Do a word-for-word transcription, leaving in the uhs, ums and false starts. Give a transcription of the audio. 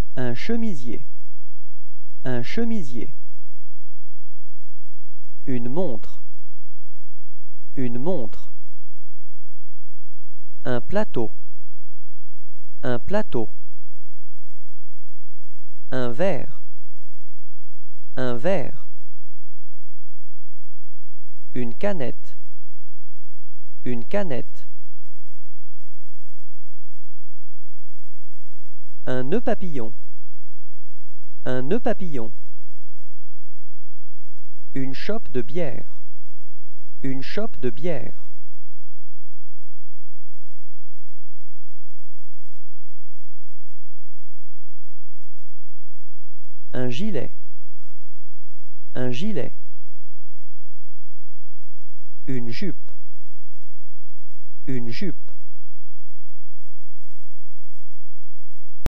Un chemisier. Un chemisier. Une montre. Une montre. Un plateau. Un plateau. Un verre. Un verre. Une canette. Une canette. Un nœud papillon. Un nœud papillon. Une chope de bière. Une chope de bière. Un gilet. Un gilet. Une jupe. Une jupe.